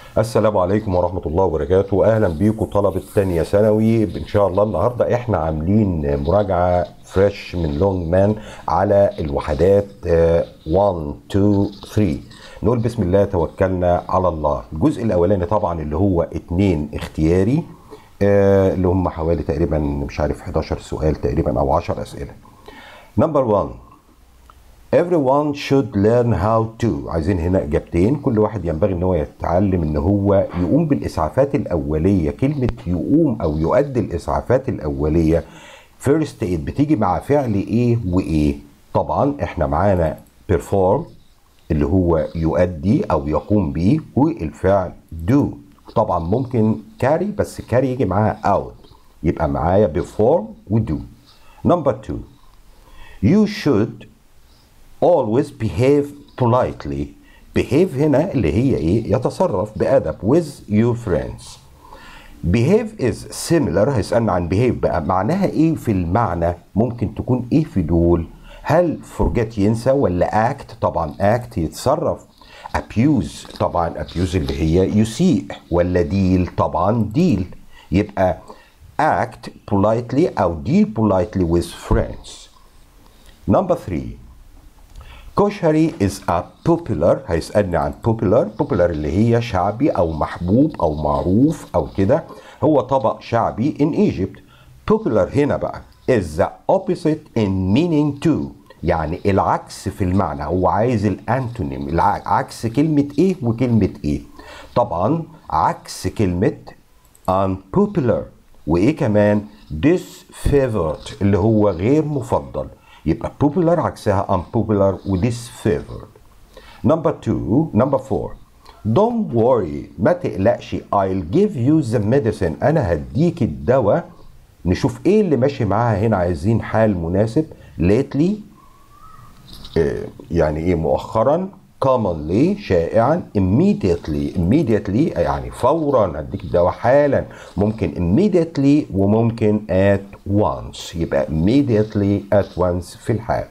السلام عليكم ورحمة الله وبركاته. أهلا بيكم طلبة تانية ثانوي. إن شاء الله النهاردة إحنا عاملين مراجعة فريش من لونج مان على الوحدات 1 2 3. نقول بسم الله توكلنا على الله. الجزء الأولاني طبعا اللي هو 2 اختياري، اللي هم حوالي تقريبا مش عارف 11 سؤال تقريبا أو 10 أسئلة. نمبر 1: Everyone should learn how to. عايزين هنا إجابتين، كل واحد ينبغي إن هو يتعلم إن هو يقوم بالإسعافات الأولية. كلمة يقوم أو يؤدي الإسعافات الأولية first aid بتيجي مع فعل إيه وإيه؟ طبعا إحنا معانا perform اللي هو يؤدي أو يقوم بيه، والفعل do. طبعا ممكن carry، بس carry يجي معاها out، يبقى معايا perform و do. Number 2: You should always behave politely. behave هنا اللي هي ايه؟ يتصرف بأدب with your friends. behave is similar. هيسألنا عن behave بقى معناها ايه في المعنى؟ ممكن تكون ايه في دول؟ هل forget ينسى، ولا act؟ طبعا act يتصرف. abuse طبعا abuse اللي هي يسيء، ولا deal؟ طبعا deal. يبقى act politely أو deal politely with friends. Number 3: كشري is a popular. هيسألني عن popular اللي هي شعبي أو محبوب أو معروف أو كده. هو طبق شعبي in Egypt. popular هنا بقى is the opposite in meaning to، يعني العكس في المعنى. هو عايز الانتونيم، عكس كلمة ايه وكلمة ايه. طبعا عكس كلمة unpopular، وايه كمان disfavored اللي هو غير مفضل. يبقى popular عكسها unpopular و disfavored. Number 4: Don't worry. ما تقلقش. I'll give you the medicine. أنا هديك الدواء. نشوف إيه اللي ماشي معاها هنا. عايزين حال مناسب. lately يعني إيه؟ مؤخرا. commonly شائعا. immediately يعني فورا هديك الدواء حالا. ممكن immediately وممكن at once. يبقى immediately at once في الحال.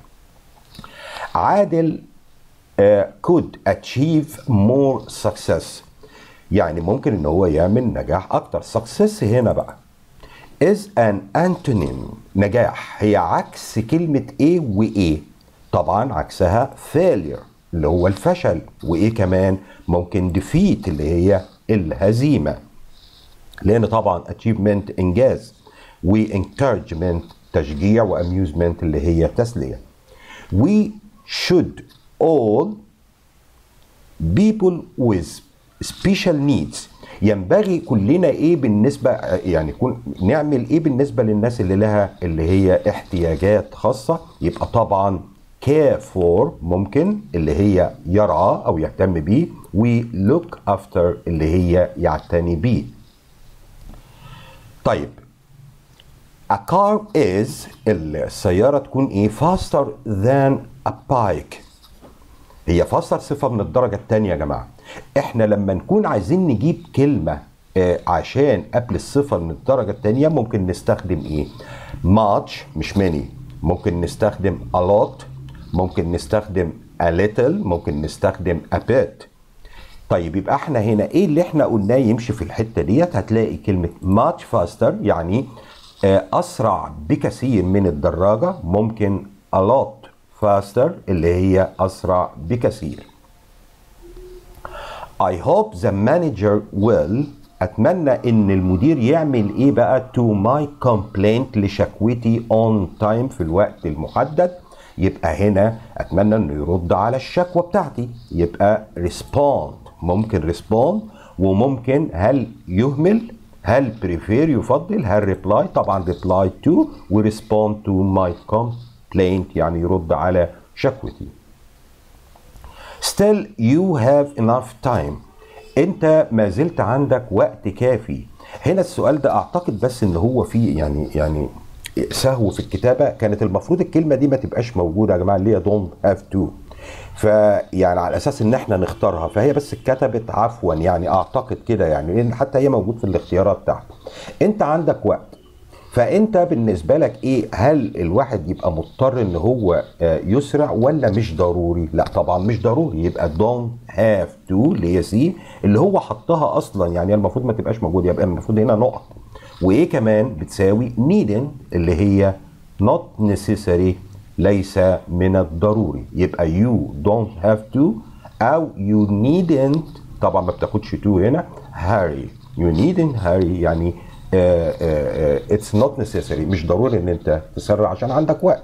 عادل could achieve more success، يعني ممكن ان هو يعمل نجاح اكتر. success هنا بقى is an antonym. نجاح هي عكس كلمة ايه وايه. طبعا عكسها failure اللي هو الفشل، وايه كمان ممكن defeat اللي هي الهزيمة، لان طبعا achievement انجاز، و encouragement تشجيع، و amusement اللي هي تسلية. we should all people with special needs. ينبغي كلنا ايه بالنسبة، يعني نعمل ايه بالنسبة للناس اللي لها اللي هي احتياجات خاصة. يبقى طبعا care for ممكن اللي هي يرعى او يهتم بيه، و look after اللي هي يعتني بيه. طيب a car is السيارة تكون ايه؟ faster than a bike. هي faster صفة من الدرجة الثانية يا جماعة. احنا لما نكون عايزين نجيب كلمة عشان قبل الصفة من الدرجة الثانية ممكن نستخدم ايه؟ much مش many. ممكن نستخدم a lot، ممكن نستخدم a little، ممكن نستخدم a bit. طيب يبقى احنا هنا ايه اللي احنا قلناه يمشي في الحتة ديت؟ هتلاقي كلمة much faster يعني اسرع بكثير من الدراجة. ممكن a lot faster اللي هي اسرع بكثير. I hope the manager will. اتمنى ان المدير يعمل ايه بقى؟ to my complaint لشكوتي on time في الوقت المحدد. يبقى هنا اتمنى انه يرد على الشكوى بتاعتي. يبقى respond. ممكن respond، وممكن هل يهمل، هل prefer يفضل، هل reply. طبعا reply to و respond to my complaint يعني يرد على شكوتي. Still you have enough time. انت ما زلت عندك وقت كافي. هنا السؤال ده اعتقد بس ان هو فيه يعني سهو في الكتابة. كانت المفروض الكلمة دي ما تبقاش موجودة يا جماعة، اللي هي don't have to. فيعني على اساس ان احنا نختارها، فهي بس اتكتبت عفوا يعني اعتقد كده، يعني حتى هي موجود في الاختيارات بتاعتك. انت عندك وقت، فانت بالنسبه لك ايه؟ هل الواحد يبقى مضطر ان هو يسرع ولا مش ضروري؟ لا طبعا مش ضروري. يبقى don't have to اللي هي سي اللي هو حطها اصلا، يعني المفروض ما تبقاش موجوده، يبقى المفروض هنا نقط. وايه كمان بتساوي needn't اللي هي not necessary ليس من الضروري، يبقى you don't have to او you needn't، طبعا ما بتاخدش to هنا، hurry you needn't hurry يعني it's not necessary مش ضروري ان انت تسرع عشان عندك وقت.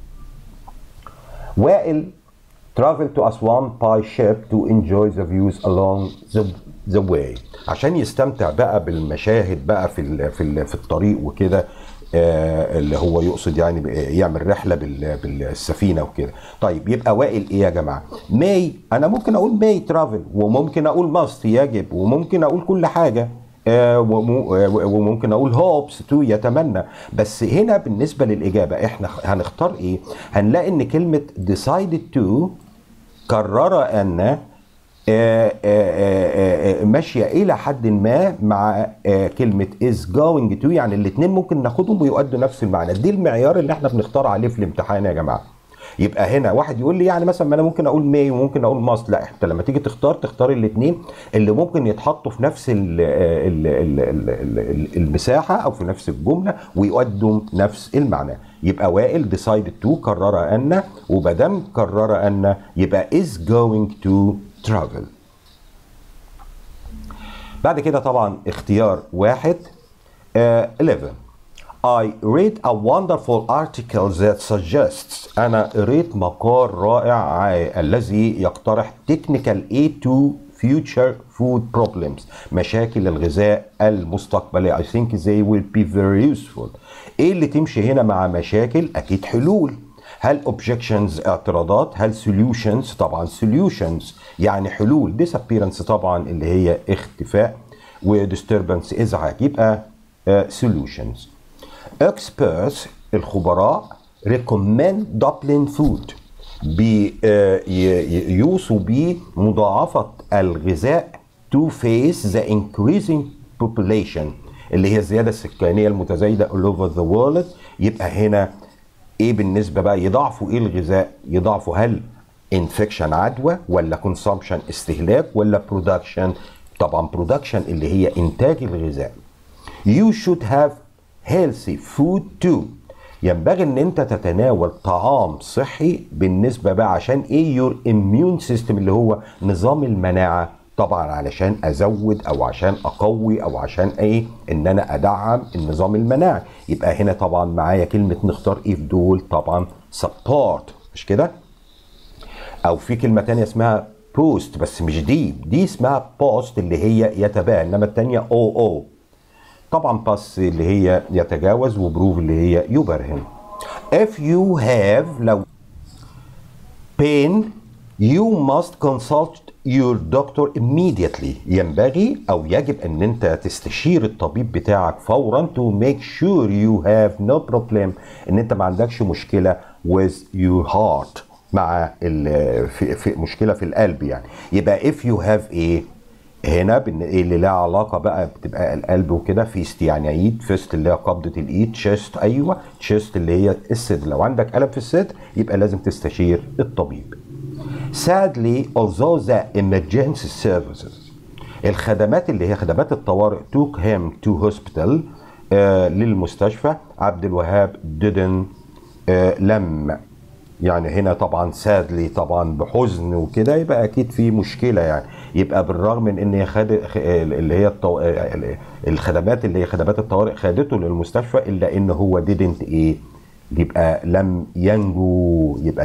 وائل travel to Aswan by ship to enjoy the views along the way، عشان يستمتع بقى بالمشاهد بقى في الطريق وكده، اللي هو يقصد يعني يعمل رحله بالسفينه وكده. طيب يبقى وائل ايه يا جماعه؟ may، انا ممكن اقول may travel وممكن اقول must يجب وممكن اقول كل حاجه، وممكن اقول hopes to يتمنى، بس هنا بالنسبه للاجابه احنا هنختار ايه؟ هنلاقي ان كلمه decided to قرر ان ماشيه الى حد ما مع كلمه is going to، يعني الاثنين ممكن ناخدهم ويؤدوا نفس المعنى. دي المعيار اللي احنا بنختار عليه في الامتحان يا جماعه. يبقى هنا واحد يقول لي يعني مثلا ما انا ممكن اقول may وممكن اقول must، لا انت لما تيجي تختار الاثنين اللي ممكن يتحطوا في نفس المساحه او في نفس الجمله ويؤدوا نفس المعنى. يبقى وائل decided to قرر ان، وبدام قرر ان يبقى is going to travel. بعد كده طبعا اختيار واحد 11 I read a wonderful article that suggests، أنا قريت مقال رائع الذي يقترح technical aid to future food problems، مشاكل الغذاء المستقبلية. I think they will be very useful. إيه اللي تمشي هنا مع مشاكل؟ أكيد حلول. هل objections اعتراضات؟ هل solutions؟ طبعا solutions يعني حلول. disappearance طبعا اللي هي اختفاء، و disturbance إزعاج، يبقى solutions. experts الخبراء recommend doubling food، يوصوا بمضاعفة الغذاء to face the increasing population اللي هي الزيادة السكانية المتزايدة all over the world. يبقى هنا ايه بالنسبة بقى؟ يضاعفوا ايه الغذاء؟ يضاعفوا هل infection عدوى ولا consumption استهلاك ولا production؟ طبعا production اللي هي انتاج الغذاء. you should have healthy food too، ينبغي ان انت تتناول طعام صحي. بالنسبة بقى عشان ايه؟ your immune system اللي هو نظام المناعة، طبعا علشان ازود او عشان اقوي او عشان ايه؟ ان انا ادعم النظام المناعي. يبقى هنا طبعا معايا كلمة نختار ايه في دول؟ طبعا support، مش كده؟ او في كلمة تانية اسمها boost، بس مش دي اسمها post اللي هي يتباهى، انما التانية او طبعا باس اللي هي يتجاوز، وبروف اللي هي يبرهن. if you have لو pain you must consult your doctor immediately، ينبغي او يجب ان انت تستشير الطبيب بتاعك فورا to make sure you have no problem، ان انت ما عندكش مشكلة with your heart، مع في مشكلة في القلب يعني. يبقى if you have ايه هنا اللي لها علاقه بقى بتبقى القلب وكده، فيست يعني ايد، فيست اللي هي قبضه الايد، تشيست ايوه تشيست اللي هي الصدر، لو عندك الم في الصدر يبقى لازم تستشير الطبيب. sadly although the emergency services الخدمات اللي هي خدمات الطوارئ took him to hospital للمستشفى، عبد الوهاب didn't لم، يعني هنا طبعا sadly طبعا بحزن وكده، يبقى اكيد في مشكله يعني. يبقى بالرغم من ان اللي هي الخدمات اللي هي خدمات الطوارئ خدته للمستشفى، الا ان هو didn't ايه؟ يبقى لم ينجو، يبقى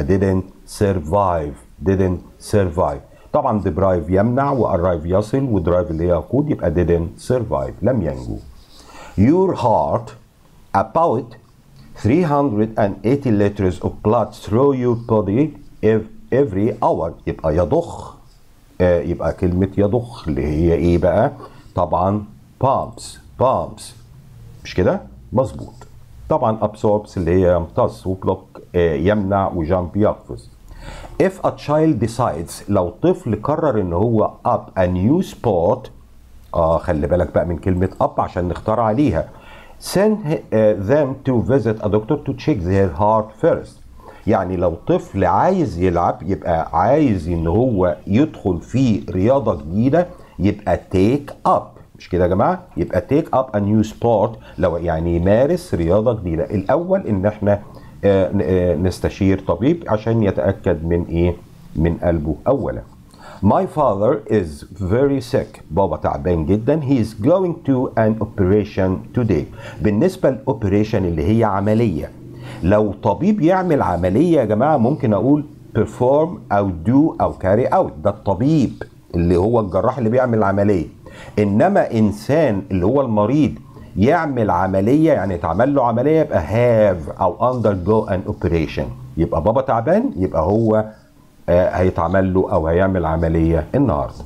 didn't survive. طبعا deprive يمنع، وarrive يصل، ودرايف اللي هي يقود، يبقى didn't survive لم ينجو. your heart about 380 liters of blood through your body every hour، يبقى يضخ، يبقى كلمة يضخ اللي هي ايه بقى؟ طبعا pumps، مش كده؟ مظبوط. طبعا absorbs اللي هي يمتص، وبلوك يمنع، وجامب يقفز. if a child decides لو طفل قرر ان هو up a new sport، خلي بالك بقى من كلمة up عشان نختار عليها. send them to visit a doctor to check their heart first، يعني لو طفل عايز يلعب يبقى عايز ان هو يدخل في رياضة جديدة يبقى take up، مش كده يا جماعة؟ يبقى take up a new sport، لو يعني يمارس رياضة جديدة. الأول إن احنا نستشير طبيب عشان يتأكد من إيه؟ من قلبه أولا. My father is very sick. بابا تعبان جدا. He is going to an operation today. بالنسبة للأوبريشن اللي هي عملية، لو طبيب يعمل عملية يا جماعة ممكن أقول perform أو do أو carry out، ده الطبيب اللي هو الجراح اللي بيعمل العملية. إنما إنسان اللي هو المريض يعمل عملية، يعني يتعمل له عملية، يبقى have أو undergo an operation. يبقى بابا تعبان، يبقى هو هيتعمل له أو هيعمل عملية النهاردة.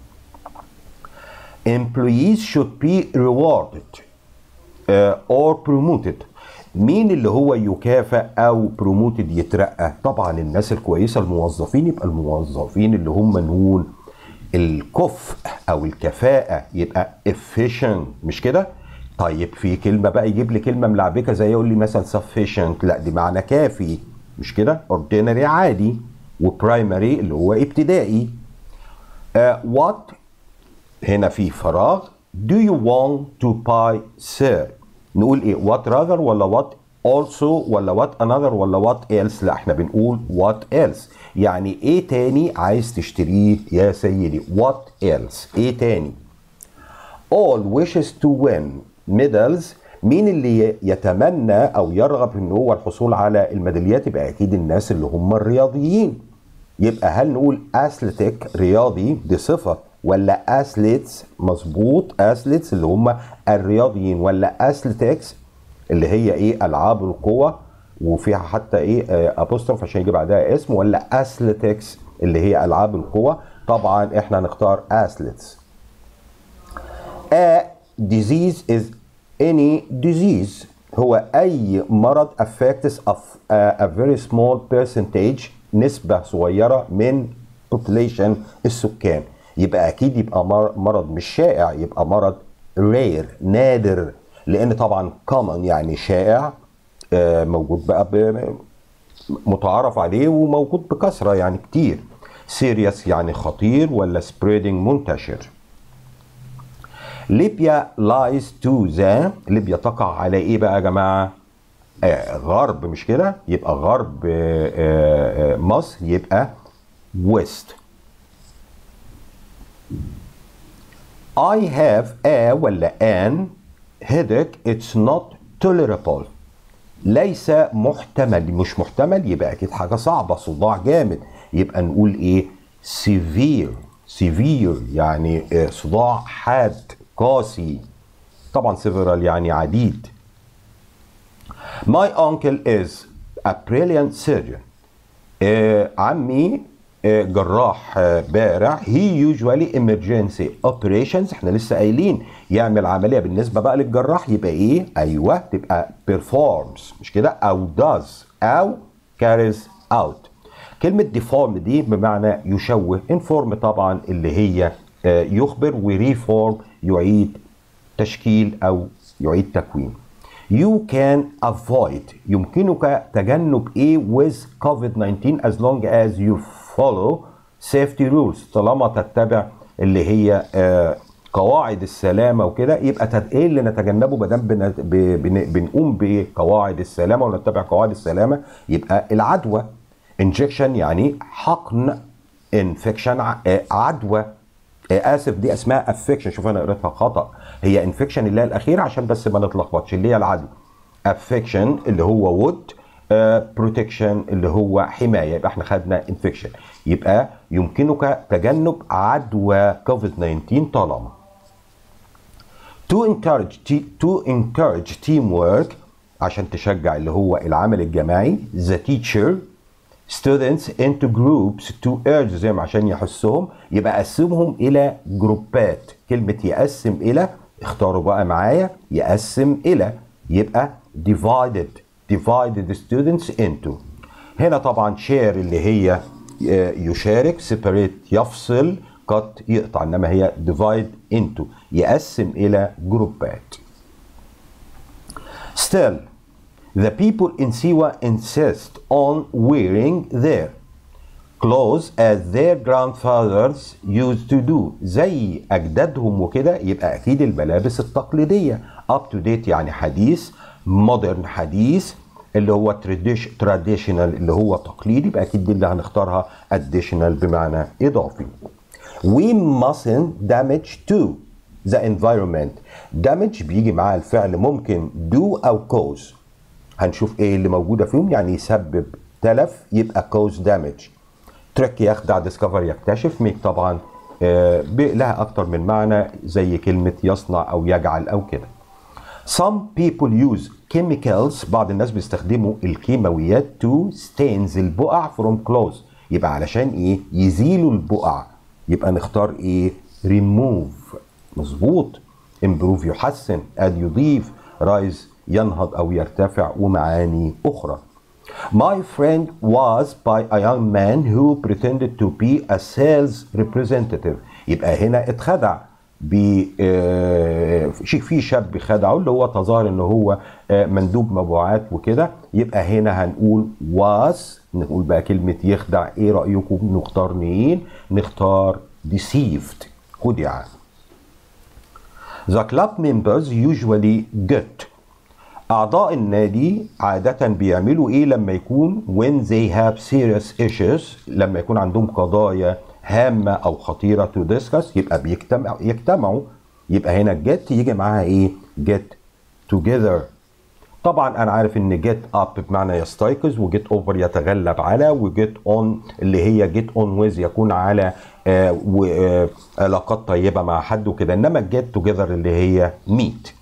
Employees should be rewarded or promoted. مين اللي هو يكافئ أو promoted يترقى؟ طبعا الناس الكويسة الموظفين، يبقى الموظفين اللي هم نقول الكفء أو الكفاءة يبقى efficient، مش كده؟ طيب في كلمة بقى يجيب لي كلمة ملعبكة زي يقول لي مثلا sufficient، لا دي معنى كافي، مش كده؟ ordinary عادي، وبرايمري اللي هو ابتدائي. what هنا في فراغ. do you want to buy sir؟ نقول ايه؟ what rather ولا what also ولا what another ولا what else؟ لا احنا بنقول what else، يعني ايه تاني عايز تشتريه يا سيدي؟ what else، ايه تاني؟ all wishes to win medals. مين اللي يتمنى او يرغب ان هو الحصول على الميداليات؟ يبقى اكيد الناس اللي هم الرياضيين. يبقى هل نقول athletic رياضي دي صفة، ولا athletes؟ مظبوط، athletes اللي هم الرياضيين، ولا athletics اللي هي ايه؟ العاب القوة وفيها حتى ايه apostrophe عشان يجي بعدها اسم، ولا athletics اللي هي العاب القوة؟ طبعا احنا هنختار athletes. a disease is any disease، هو اي مرض affects a very small percentage، نسبة صغيرة من population السكان. يبقى أكيد يبقى مرض مش شائع، يبقى مرض rare نادر، لأن طبعا common يعني شائع، موجود بقى متعارف عليه وموجود بكثرة يعني كتير. serious يعني خطير، ولا spreading منتشر. ليبيا lies to the، ليبيا تقع على ايه بقى يا جماعه؟ غرب، مش كده؟ يبقى غرب مصر، يبقى west. I have a ولا an headache it's not tolerable. ليس محتمل، مش محتمل يبقى اكيد حاجه صعبه، صداع جامد، يبقى نقول ايه؟ severe. severe يعني صداع حاد قاسي. طبعا several يعني عديد. My uncle is a brilliant surgeon. عمي جراح بارع. He usually emergency operations، احنا لسه قايلين يعمل عملية. بالنسبة بقى للجراح يبقى ايه؟ ايوه تبقى performs، مش كده؟ او does او carries out. كلمة deform دي بمعنى يشوه. inform طبعا اللي هي يخبر، وريفورم يعيد تشكيل او يعيد تكوين. You can avoid، يمكنك تجنب ايه with COVID-19 as long as you follow safety rules، طالما تتبع اللي هي قواعد السلامة وكده. يبقى ايه اللي نتجنبه ما دام بنقوم بقواعد السلامة ونتبع قواعد السلامة؟ يبقى العدوى. injection يعني حقن، infection عدوى. اسف دي اسمها affection، شوف انا قريتها خطأ، هي infection اللي هي الاخيره عشان بس ما نتلخبطش، اللي هي العدوى. affection اللي هو would، protection اللي هو حمايه، يبقى احنا خدنا infection. يبقى يمكنك تجنب عدوى COVID-19 طالما. to encourage teamwork، عشان تشجع اللي هو العمل الجماعي. the teacher students into groups to urge them، عشان يحسهم. يبقى قسمهم الى جروبات. كلمة يقسم الى، اختاروا بقى معايا، يقسم الى، يبقى divided the students into. هنا طبعا share اللي هي يشارك، separate يفصل، cut يقطع، انما هي divide into يقسم الى جروبات. still The people in Siwa insist on wearing their clothes as their grandfathers used to do. زي أجدادهم وكده، يبقى أكيد الملابس التقليدية. up to date يعني حديث، modern حديث، اللي هو traditional اللي هو تقليدي، يبقى أكيد دي اللي هنختارها additional بمعنى إضافي. We mustn't damage to the environment. damage بيجي معاه الفعل ممكن do أو cause. هنشوف ايه اللي موجودة فيهم. يعني يسبب تلف يبقى cause damage. تريك يخدع، ديسكفر يكتشف، ميك طبعا لها اكتر من معنى زي كلمة يصنع او يجعل او كده. Some people use chemicals. بعض الناس بيستخدموا الكيماويات to stains البقع from clothes. يبقى علشان ايه؟ يزيلوا البقع. يبقى نختار ايه؟ remove. مظبوط. improve يحسن، add يضيف، rise ينهض او يرتفع، ومعاني اخرى. My friend was by a young man who pretended to be a sales representative. يبقى هنا اتخدع في شاب خدعه، اللي هو تظاهر ان هو مندوب مبيعات وكده. يبقى هنا هنقول was. نقول بقى كلمة يخدع، ايه رأيكم نختار مين؟ نختار deceived، خدع. The club members usually get. أعضاء النادي عادة بيعملوا إيه لما يكون when they have serious issues، لما يكون عندهم قضايا هامة أو خطيرة to discuss. يبقى يجتمعوا. يبقى هنا get يجي معاها إيه؟ get together. طبعا أنا عارف إن get up بمعنى يستيقظ، و get over يتغلب على، و get on اللي هي get on with يكون على علاقات طيبة مع حد وكده. إنما get together اللي هي meet.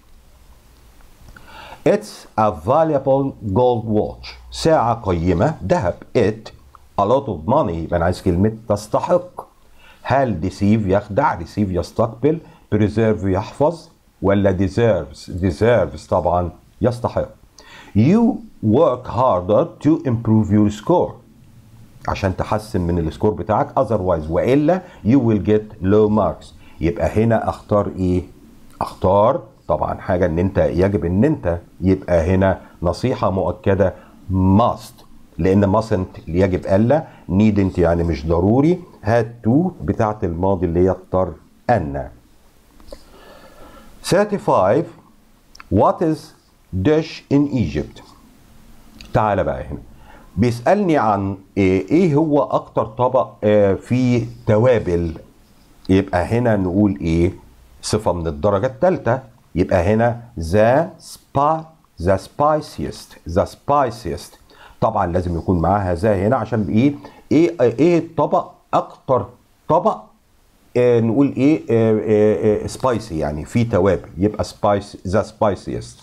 It's a valuable gold watch. ساعة قيمة ذهب. It a lot of money. يبقى أنا عايز كلمة تستحق. هل deceive يخدع، receive يستقبل، preserve يحفظ، ولا deserves طبعا يستحق. You work harder to improve your score. عشان تحسن من السكور بتاعك. otherwise وإلا you will get low marks. يبقى هنا أختار إيه؟ أختار طبعا حاجة ان انت يجب ان انت، يبقى هنا نصيحة مؤكدة must، لان mustn't يجب الا، needn't يعني مش ضروري، had to بتاعت الماضي اللي هي اختار ان. 35 What is dish in Egypt؟ تعال بقى هنا بيسألني عن ايه هو اكتر طبق فيه توابل. يبقى هنا نقول ايه؟ صفة من الدرجة الثالثة. يبقى هنا the spiciest. طبعا لازم يكون معاها ذا هنا عشان ايه الطبق اكتر طبق نقول ايه سبايسي يعني في توابل. يبقى the spiciest.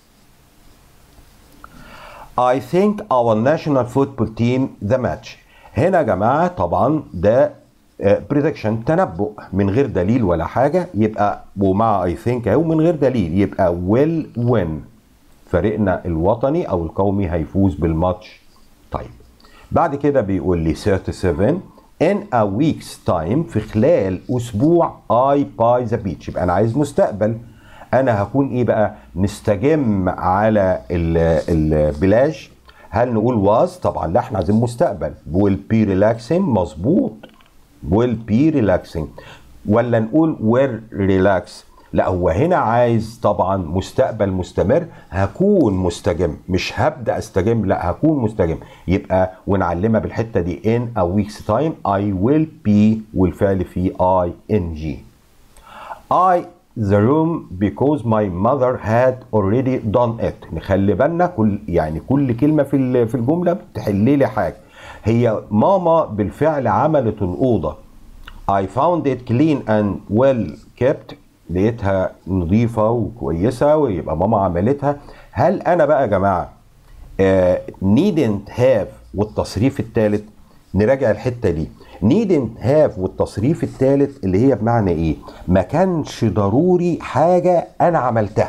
I think our national football team the match. هنا يا جماعة طبعا ده prediction تنبؤ من غير دليل ولا حاجة. يبقى ومع I think اهو من غير دليل، يبقى will win. فريقنا الوطني او القومي هيفوز بالماتش. طيب بعد كده بيقول لي 37 in a week's time، في خلال اسبوع I buy the beach. يبقى انا عايز مستقبل. انا هكون ايه بقى؟ نستجم على البلاج. هل نقول was؟ طبعا لا، احنا عايزين مستقبل. will be relaxing. مظبوط، will be relaxing. ولا نقول will relax؟ لا، هو هنا عايز طبعا مستقبل مستمر. هكون مستجم، مش هبدأ استجم، لا هكون مستجم. يبقى ونعلمها بالحتة دي in a week's time I will be والفعل فيه ing. I the room because my mother had already done it. نخلي بالنا كل كلمة في الجملة بتحل لي حاجة. هي ماما بالفعل عملت الأوضة. I found it clean and well kept. لقيتها نظيفة وكويسة، ويبقى ماما عملتها. هل أنا بقى يا جماعة needn't have والتصريف الثالث؟ نراجع الحتة دي. needn't have والتصريف الثالث اللي هي بمعنى إيه؟ ما كانش ضروري حاجة أنا عملتها.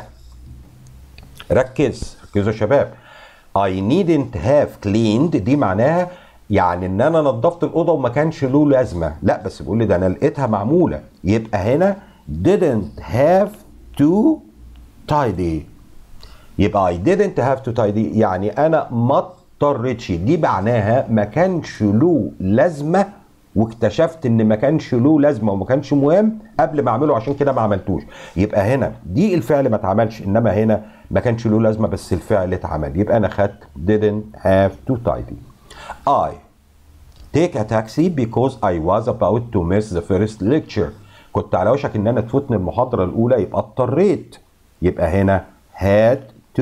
ركزوا يا شباب. I needn't have cleaned دي معناها يعني ان انا نظفت الاوضه وما كانش له لازمه. لا، بس بيقول لي ده انا لقيتها معموله. يبقى هنا didn't have to tidy. يبقى I didn't have to tidy يعني انا ما اضطرتش، دي معناها ما كانش له لازمه واكتشفت ان ما كانش له لازمه وما كانش مهم قبل ما اعمله، عشان كده ما عملتوش. يبقى هنا دي الفعل ما اتعملش، انما هنا ما كانش له لازمه بس الفعل اتعمل. يبقى انا خدت didn't have to tidy. I take a taxi because I was about to miss the first lecture. كنت على وشك ان انا تفوتني المحاضره الاولى، يبقى اضطريت. يبقى هنا had to.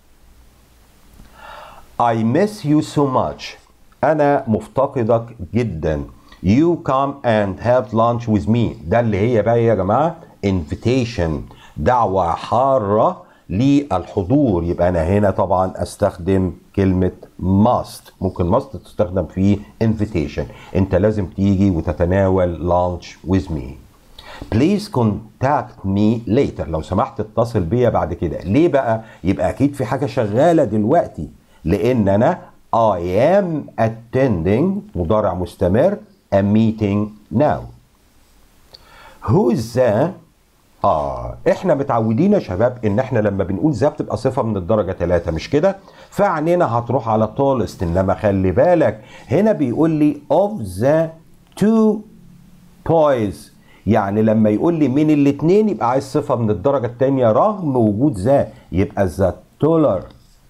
I miss you so much. انا مفتقدك جدا. You come and have lunch with me. ده اللي هي بقى يا جماعه invitation، دعوه حاره للحضور. يبقى انا هنا طبعا استخدم كلمه must. ممكن must تستخدم في invitation، انت لازم تيجي وتتناول lunch with me. Please contact me later. لو سمحت اتصل بيا بعد كده. ليه بقى؟ يبقى اكيد في حاجه شغاله دلوقتي، لان انا I am attending مضارع مستمر a meeting now. Who is the احنا متعودين يا شباب ان احنا لما بنقول ذا بتبقى صفه من الدرجه 3، مش كده؟ فعنينا هتروح على tallest، انما خلي بالك هنا بيقول لي of the two boys، يعني لما يقول لي من الاثنين يبقى عايز صفه من الدرجه الثانيه رغم وجود ذا، يبقى the taller.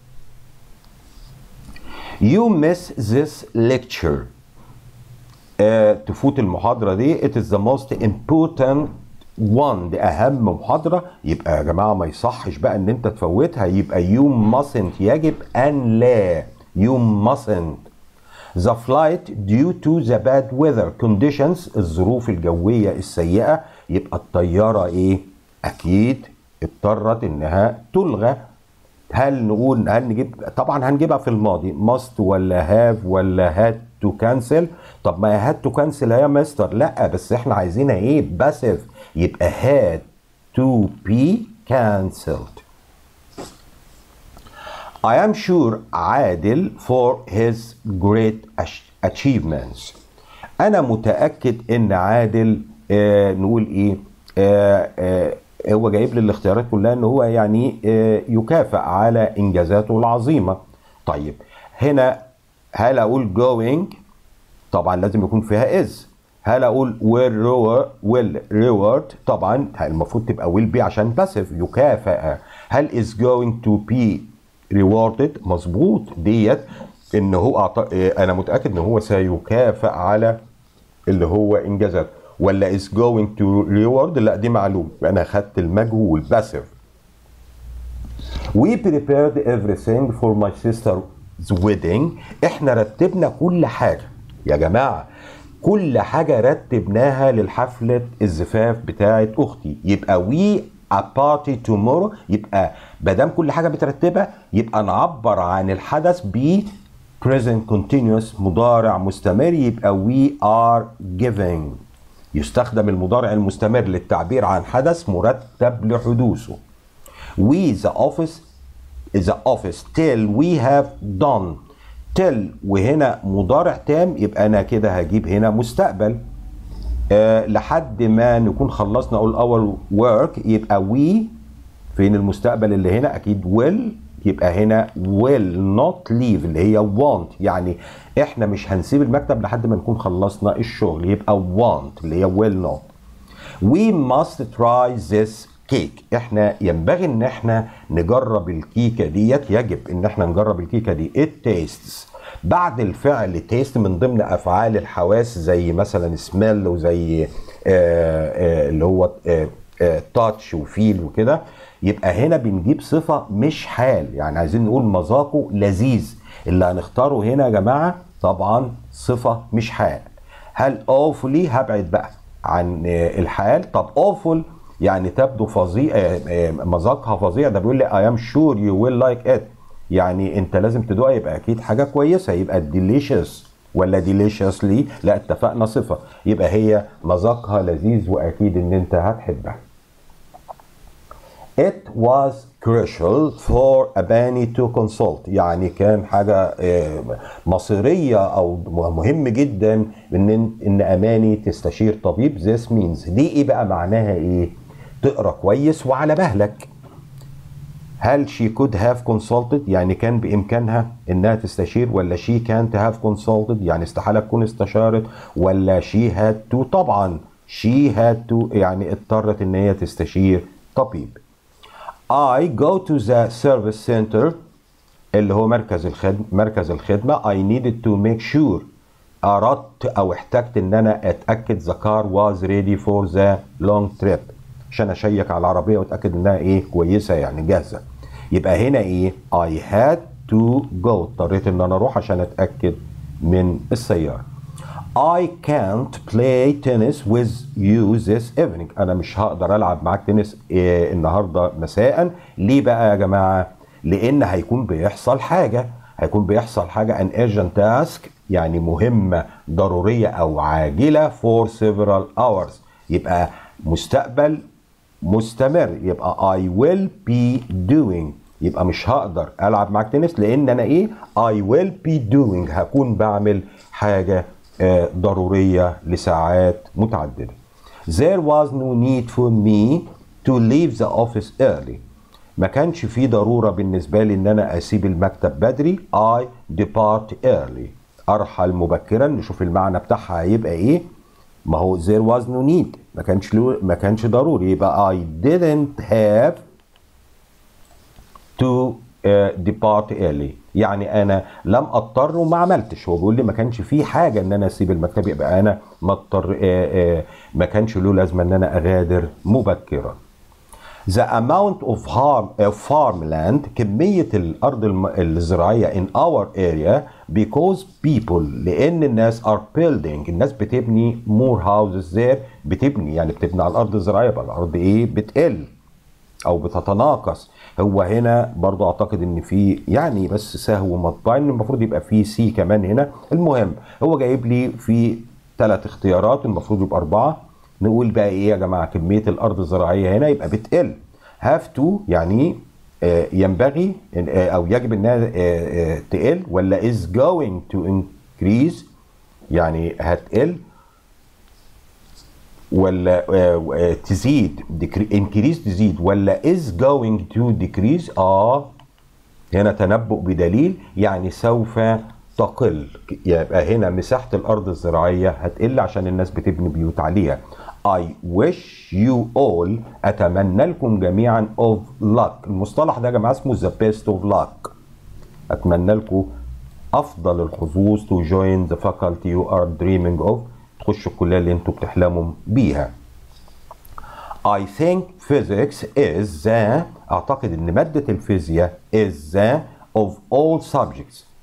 You miss this lecture. تفوت المحاضرة دي. It is the most important one. دي أهم محاضرة. يبقى يا جماعة ما يصحش بقى إن أنت تفوتها. يبقى you mustn't، يجب أن لا. You mustn't. The flight due to the bad weather conditions. الظروف الجوية السيئة. يبقى الطيارة إيه؟ أكيد اضطرت إنها تلغى. هل نجيب؟ طبعا هنجيبها في الماضي must ولا have ولا had to cancel. طب ما had to cancel يا مستر. لا بس احنا عايزينها ايه؟ passive. يبقى had to be cancelled. I am sure عادل for his great achievements. انا متأكد ان عادل نقول ايه؟ هو جايب لي الاختيارات كلها ان هو يعني يكافئ على انجازاته العظيمه. طيب هنا هل اقول going؟ طبعا لازم يكون فيها is. هل اقول will reward؟ طبعا المفروض تبقى will be عشان passive يكافئ. هل is going to be rewarded؟ مظبوط ديت ان هو انا متاكد ان هو سيكافئ على اللي هو انجازاته. ولا is going to reward؟ لا دي معلوم. انا خدت المجهول passive. We prepared everything for my sister's wedding. احنا رتبنا كل حاجة يا جماعة، كل حاجة رتبناها للحفلة الزفاف بتاعت اختي. يبقى we a party tomorrow. يبقى مادام كل حاجة مترتبة يبقى نعبر عن الحدث ب present continuous مضارع مستمر. يبقى we are giving. يستخدم المضارع المستمر للتعبير عن حدث مرتب لحدوثه. We the office till we have done. till وهنا مضارع تام، يبقى انا كده هجيب هنا مستقبل. لحد ما نكون خلصنا اقول our work. يبقى we فين المستقبل اللي هنا؟ اكيد will. يبقى هنا will not leave اللي هي want، يعني احنا مش هنسيب المكتب لحد ما نكون خلصنا الشغل. يبقى want اللي هي will not. We must try this cake. احنا ينبغي ان احنا نجرب الكيكة ديت. يجب ان احنا نجرب الكيكة دي. It tastes. بعد الفعل taste من ضمن افعال الحواس زي مثلا smell وزي اللي هو touch وفيل وكده. يبقى هنا بنجيب صفة مش حال، يعني عايزين نقول مذاقه لذيذ. اللي هنختاره هنا يا جماعة طبعا صفة مش حال. هل awfully؟ هبعد بقى عن الحال. طب awful يعني تبدو فظيع، مذاقها فظيع. ده بيقول لي I am sure you will like it، يعني انت لازم تدوقها، يبقى اكيد حاجة كويسة. يبقى delicious ولا deliciously؟ لا اتفقنا صفة. يبقى هي مذاقها لذيذ واكيد ان انت هتحبها. It was crucial for Abani to consult. يعني كان حاجة مصيرية أو مهم جدا إن أماني تستشير طبيب. This means دي إيه بقى معناها إيه؟ تقرأ كويس وعلى مهلك. هل she could have consulted يعني كان بإمكانها إنها تستشير، ولا she can't have consulted يعني استحالة تكون استشارت، ولا she had to؟ طبعا she had to يعني اضطرت إن هي تستشير طبيب. I go to the service center اللي هو مركز الخدمة. I needed to make sure أردت أو احتجت إن أنا أتأكد the car was ready for the long trip عشان أشيك على العربية وأتأكد إنها إيه كويسة يعني جاهزة. يبقى هنا إيه I had to go اضطريت إن أنا أروح عشان أتأكد من السيارة. I can't play tennis with you this evening أنا مش هقدر ألعب معاك تنس النهاردة مساء. ليه بقى يا جماعة؟ لأن هيكون بيحصل حاجة an urgent task يعني مهمة ضرورية أو عاجلة for several hours يبقى مستقبل مستمر. يبقى I will be doing يبقى مش هقدر ألعب معاك تنس لأن أنا إيه I will be doing هكون بعمل حاجة ضرورية لساعات متعددة. There was no need for me to leave the office early ما كانش في ضرورة بالنسبة لي ان انا اسيب المكتب بدري. I depart early ارحل مبكرا. نشوف المعنى بتاعها هيبقى ايه. ما هو there was no need ما كانش ضروري يبقى I didn't have to depart early يعني انا لم اضطر وما عملتش. هو بيقول لي ما كانش في حاجة ان انا اسيب المكتب يبقى انا ما كانش له لازمة ان انا اغادر مبكرا. The amount of farmland كمية الأرض الزراعية in our area because people لأن الناس are building الناس بتبني more houses there بتبني على الأرض الزراعية يبقى الأرض إيه بتقل أو بتتناقص. هو هنا برضو أعتقد إن في يعني بس سهو مطبعين المفروض يبقى في سي كمان هنا. المهم هو جايب لي في 3 اختيارات المفروض يبقى 4. نقول بقى ايه يا جماعه كميه الارض الزراعيه هنا يبقى بتقل. have to يعني ينبغي او يجب انها تقل ولا is going to increase يعني هتقل ولا تزيد increase تزيد ولا is going to decrease. هنا تنبؤ بدليل يعني سوف تقل يبقى هنا مساحه الارض الزراعيه هتقل عشان الناس بتبني بيوت عليها. I wish you all أتمنى لكم جميعا of luck. المصطلح ده يا جماعة اسمه the best of luck. أتمنى لكم أفضل الحظوظ to join the faculty you are dreaming of تخشوا الكلية اللي انتوا بتحلموا بيها. I think physics is the أعتقد إن مادة الفيزياء is the of all subjects.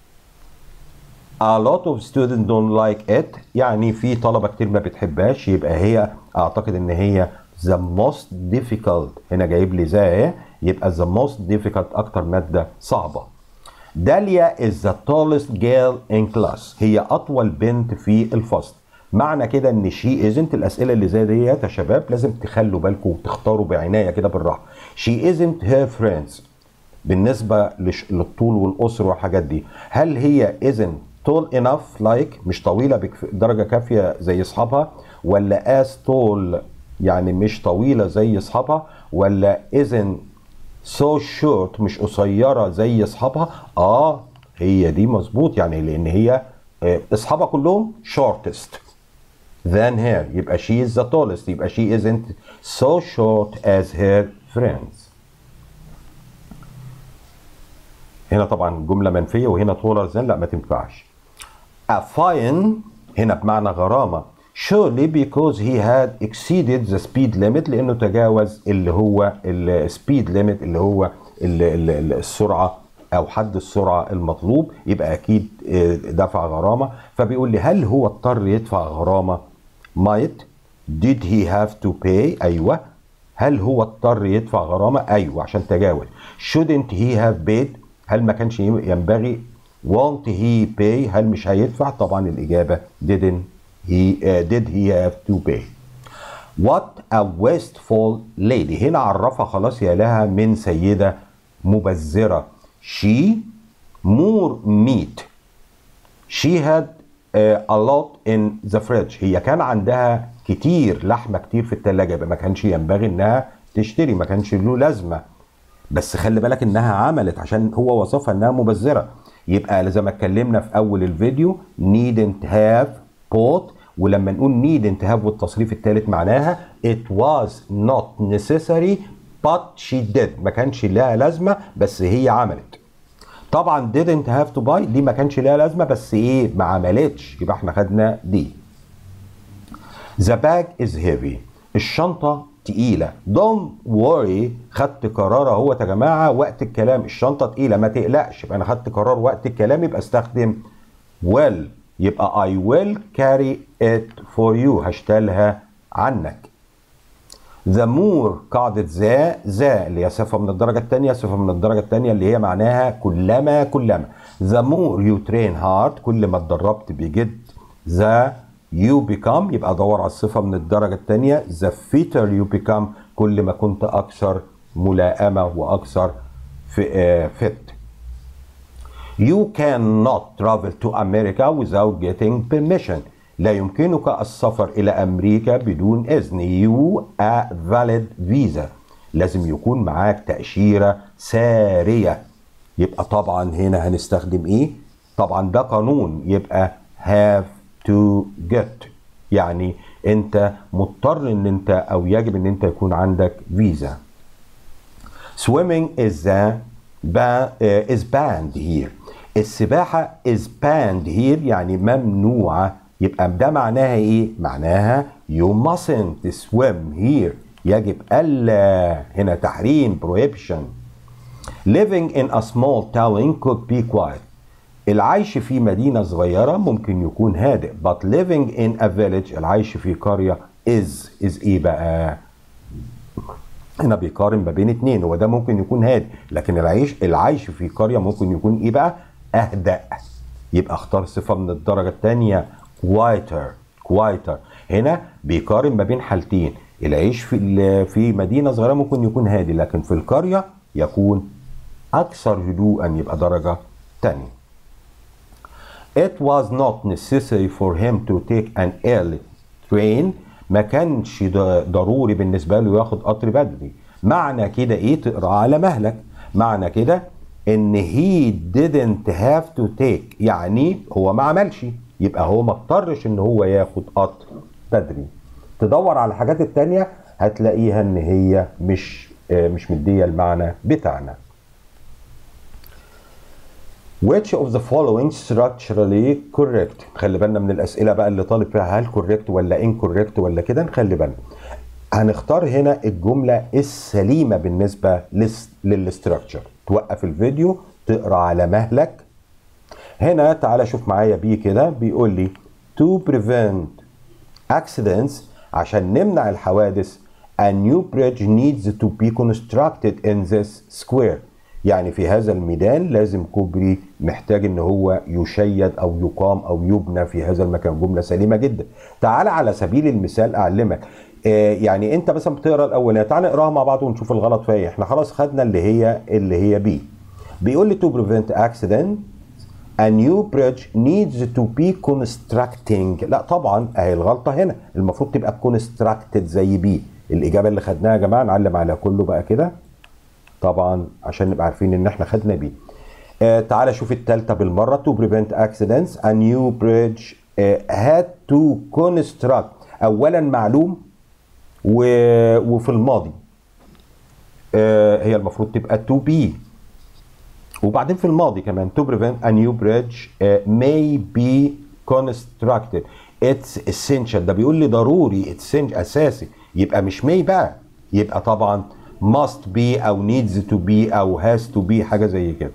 A lot of students don't like it يعني في طلبة كتير ما بتحبهاش يبقى هي أعتقد إن هي the most difficult. هنا جايب لي زي يبقى the most difficult أكتر مادة صعبة. داليا is the tallest girl in class هي أطول بنت في الفصل. معنى كده إن she isn't الأسئلة اللي زي ديت يا شباب لازم تخلوا بالكم وتختاروا بعناية كده بالراحة. she isn't her friends بالنسبة للطول والقصر والحاجات دي. هل هي isn't tall enough like مش طويلة بدرجة كافية زي أصحابها ولا as tall يعني مش طويلة زي أصحابها ولا isn't so short مش قصيرة زي أصحابها. هي دي مظبوط يعني لأن هي أصحابها كلهم shortest than her يبقى she is the tallest يبقى she isn't so short as her friends. هنا طبعا جملة منفية وهنا taller than لا ما تنفعش. A fine هنا بمعنى غرامة surely because he had exceeded the speed limit لأنه تجاوز اللي هو السبيد limit اللي هو السرعة أو حد السرعة المطلوب يبقى أكيد دفع غرامة. فبيقول لي هل هو اضطر يدفع غرامة؟ might did he have to pay أيوة. هل هو اضطر يدفع غرامة؟ أيوة عشان تجاوز. shouldn't he have paid هل ما كانش ينبغي؟ won't he pay هل مش هيدفع؟ طبعا الإجابة did he have to pay. what a wasteful lady هنا عرفها خلاص يا لها من سيدة مبذرة. she more meat she had a lot in the fridge هي كان عندها كتير لحمة كتير في التلاجة يبقى ما كانش ينبغي انها تشتري ما كانش له لازمة. بس خلي بالك انها عملت، عشان هو وصفها انها مبذرة. يبقى زي ما اتكلمنا في اول الفيديو needn't have bought، ولما نقول needn't have والتصريف الثالث معناها it was not necessary but she did، ما كانش لها لازمة بس هي عملت. طبعا didn't have to buy دي ما كانش لها لازمة بس ايه، ما عملتش، يبقى احنا خدنا دي. The bag is heavy، الشنطة تقيلة. Don't worry، خدت قرار اهوت يا جماعة وقت الكلام، الشنطة تقيلة ما تقلقش، يبقى انا خدت قرار وقت الكلام، يبقى استخدم will، يبقى I will carry it for you، هشتغلها عنك. The more، قاعدة ذا اللي هي صفة من الدرجة الثانية، صفة من الدرجة الثانية اللي هي معناها كلما. The more you train hard، كل ما اتدربت بجد. The you become، يبقى دور على الصفة من الدرجة الثانية. The fitter you become، كل ما كنت أكثر ملائمة وأكثر fit. You cannot travel to America without getting permission، لا يمكنك السفر إلى أمريكا بدون إذن. You a valid visa، لازم يكون معاك تأشيرة سارية. يبقى طبعا هنا هنستخدم إيه؟ طبعا ده قانون، يبقى have to get، يعني أنت مضطر إن أنت أو يجب إن أنت يكون عندك فيزا. Swimming is banned here، السباحة is banned here يعني ممنوعة. يبقى ده معناها ايه؟ معناها you mustn't swim here، يجب ألا، هنا تحريم prohibition. Living in a small town could be quiet، العيش في مدينة صغيرة ممكن يكون هادئ. but living in a village، العيش في قرية is ايه بقى؟ هنا بيقارن ما بين اتنين، وده ممكن يكون هادئ، لكن العيش في قرية ممكن يكون ايه بقى؟ أهدأ. يبقى اختار صفة من الدرجة الثانية quieter. هنا بيقارن ما بين حالتين، العيش في مدينة صغيرة ممكن يكون هادي، لكن في القرية يكون أكثر هدوءا، يبقى درجة تانية. It was not necessary for him to take an early train، ما كانش ضروري بالنسبة له ياخد قطر بدري. معنى كده ايه؟ تقرأ على مهلك. معنى كده ان he didn't have to take، يعني هو ما عملش، يبقى هو ما اضطرش ان هو ياخد قطر بدري. تدور على الحاجات التانية هتلاقيها ان هي مش مدية المعنى بتاعنا. Which of the following structurally correct؟ خلي بالنا من الأسئلة بقى اللي طالب فيها هل correct ولا incorrect ولا كده، نخلي بالنا. هنختار هنا الجملة السليمة بالنسبة للستراكشر. توقف الفيديو تقرأ على مهلك. هنا تعالى شوف معايا بيه كده، بيقول لي to prevent accidents، عشان نمنع الحوادث a new bridge needs to be constructed in this square، يعني في هذا الميدان لازم كوبري محتاج ان هو يشيد او يقام او يبنى في هذا المكان. جملة سليمة جدا. تعالى على سبيل المثال اعلمك، يعني انت مثلا بتقرا الاولانيه، تعالى نقراها مع بعض ونشوف الغلط فيها ايه. احنا خلاص خدنا اللي هي بي. بيقول لي to prevent accident a new bridge needs to be constructing، لا طبعا اهي الغلطه هنا، المفروض تبقى constructed زي بي. الاجابه اللي خدناها يا جماعه نعلم على كله بقى كده طبعا عشان نبقى عارفين ان احنا خدنا بي. تعالى شوف الثالثه بالمره. to prevent accidents a new bridge had to construct، اولا معلوم وفي الماضي هي المفروض تبقى to be، وبعدين في الماضي كمان to prevent a new bridge may be constructed it's essential، ده بيقول لي ضروري essential اساسي، يبقى مش may بقى، يبقى طبعا must be او needs to be او has to be حاجه زي كده.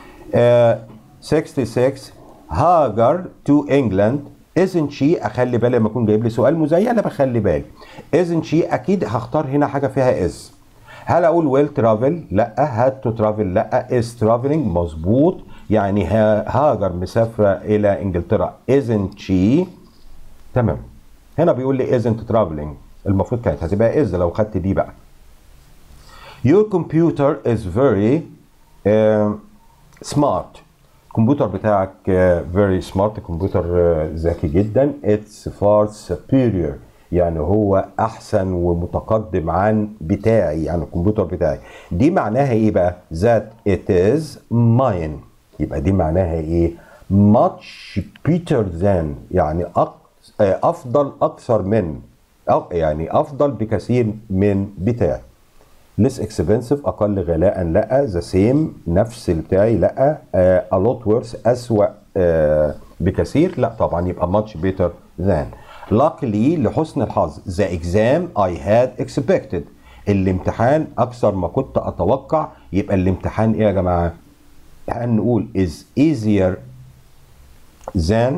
66 هاجر to England isn't she، اخلي بالي لما اكون جايب لي سؤال مزيل انا بخلي بالي isn't she، اكيد هختار هنا حاجه فيها is. هل اقول will travel؟ لا. had to travel؟ لا. is traveling؟ مظبوط، يعني هاجر مسافره الى انجلترا isn't she. تمام. هنا بيقول لي isn't traveling، المفروض كانت هتبقى is لو خدت دي بقى. your computer is very smart، الكمبيوتر بتاعك very smart، كمبيوتر ذكي جدا. it's far superior، يعني هو احسن ومتقدم عن بتاعي، عن الكمبيوتر بتاعي. دي معناها ايه بقى؟ that it is mine. يبقى دي معناها ايه؟ much better than، يعني افضل، اكثر من، يعني افضل بكثير من بتاعي. less expensive اقل غلاء لا. the same نفس بتاعي لا. a lot worse اسوأ بكثير لا طبعا، يبقى much better than. luckily لحسن الحظ the exam I had expected، الامتحان اكثر ما كنت اتوقع. يبقى الامتحان ايه يا جماعه؟ هنقول is easier than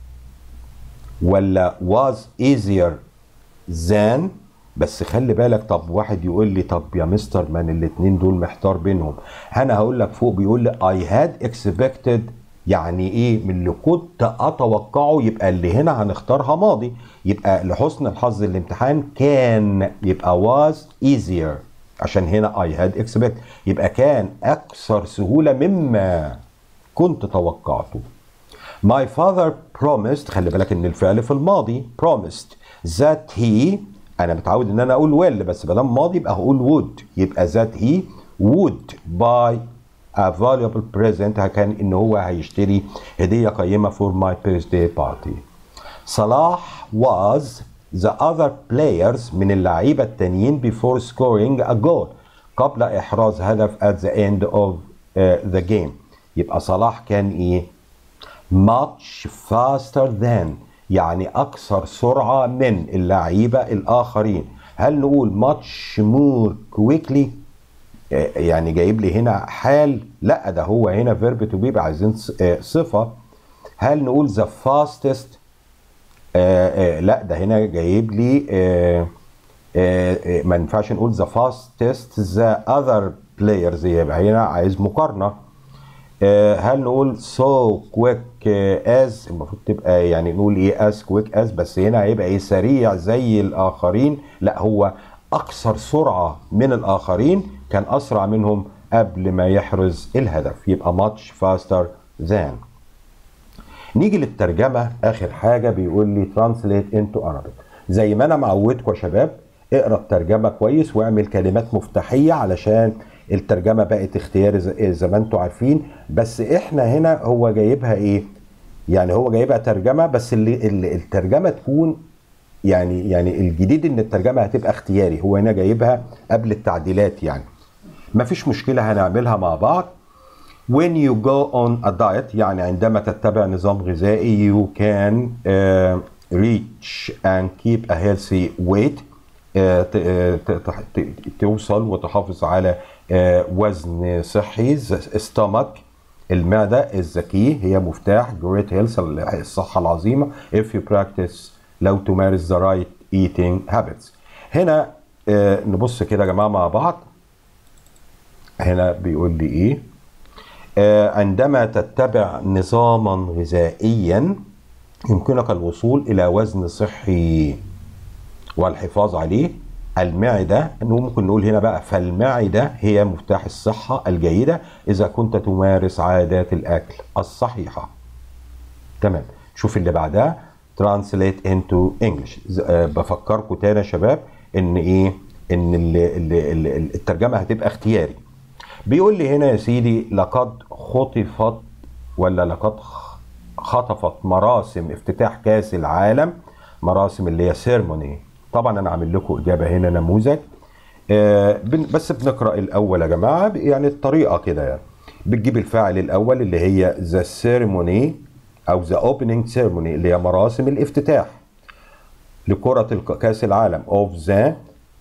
ولا was easier than؟ بس خلي بالك، طب واحد يقول لي طب يا مستر من الاتنين دول محتار بينهم. انا هقول لك فوق بيقول لي I had expected، يعني ايه؟ من اللي كنت اتوقعه. يبقى اللي هنا هنختارها ماضي، يبقى لحسن الحظ الامتحان كان، يبقى was easier عشان هنا I had expected، يبقى كان اكثر سهولة مما كنت توقعته. My father promised، خلي بالك ان الفعل في الماضي promised that he، انا متعود ان انا اقول will بس بدام ماضي يبقى هقول would، يبقى that he would buy a valuable present، كان ان هو هيشتري هدية قيمة for my birthday party. صلاح was the other players، من اللعيبة التانيين before scoring a goal، قبل احراز هدف at the end of the game. يبقى صلاح كان ايه؟ much faster than، يعني أكثر سرعة من اللعيبة الآخرين. هل نقول much more quickly؟ يعني جايب لي هنا حال؟ لا، ده هو هنا verb to be، عايزين صفة. هل نقول the fastest؟ لا، ده هنا جايب لي ما ينفعش نقول the fastest the other players، يبقى هنا عايز مقارنة. هل نقول so quick as؟ المفروض تبقى يعني نقول ايه as quick as، بس هنا هيبقى ايه سريع زي الاخرين؟ لا، هو اكثر سرعة من الاخرين، كان اسرع منهم قبل ما يحرز الهدف، يبقى much faster than. نيجي للترجمة اخر حاجة، بيقول لي translate into Arabic. زي ما انا معودكم يا شباب، اقرا الترجمة كويس واعمل كلمات مفتاحية علشان الترجمة بقت اختياري زي ما انتم عارفين. بس احنا هنا هو جايبها ايه؟ يعني هو جايبها ترجمة، بس اللي الترجمة تكون يعني الجديد ان الترجمة هتبقى اختياري. هو هنا جايبها قبل التعديلات، يعني مفيش مشكلة هنعملها مع بعض. when you go on a diet، يعني عندما تتبع نظام غذائي you can reach and keep a healthy weight، توصل وتحافظ على وزن صحي. stomach المعدة الذكية هي مفتاح great health الصحة العظيمة. if you practice لو تمارس the right eating habits. هنا نبص كده يا جماعة مع بعض. هنا بيقول لي ايه؟ عندما تتبع نظاما غذائيا يمكنك الوصول إلى وزن صحي والحفاظ عليه. المعدة، ممكن نقول هنا بقى فالمعدة هي مفتاح الصحة الجيدة إذا كنت تمارس عادات الأكل الصحيحة. تمام. شوف اللي بعدها translate into English. بفكركم تاني يا شباب إن إيه؟ إن الترجمة هتبقى اختياري. بيقول لي هنا يا سيدي لقد خطفت ولا لقد خطفت مراسم افتتاح كأس العالم، مراسم اللي هي سيرموني. طبعا انا عامل لكم اجابه هنا نموذج، بس بنقرا الاول يا جماعه، يعني الطريقه كده. يعني بتجيب الفاعل الاول اللي هي ذا سيرموني او ذا اوبننج سيرموني اللي هي مراسم الافتتاح لكره كاس العالم of the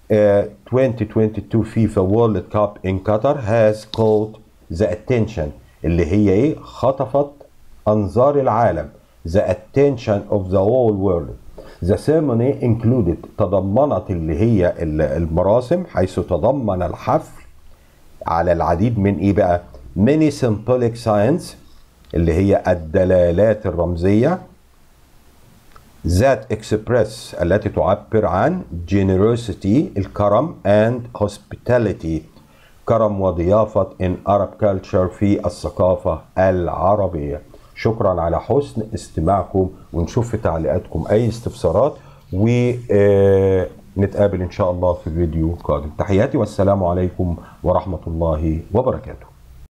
2022 FIFA World Cup in Qatar has caught the attention، اللي هي ايه؟ خطفت انظار العالم. the attention of the whole world. The ceremony included تضمنت اللي هي المراسم، حيث تضمن الحفل على العديد من ايه بقى؟ many symbolic signs اللي هي الدلالات الرمزية that express التي تعبر عن generosity الكرم and hospitality كرم وضيافة in Arab culture في الثقافة العربية. شكرا على حسن استماعكم، ونشوف في تعليقاتكم أي استفسارات. ونتقابل ان شاء الله في فيديو قادم. تحياتي والسلام عليكم ورحمة الله وبركاته.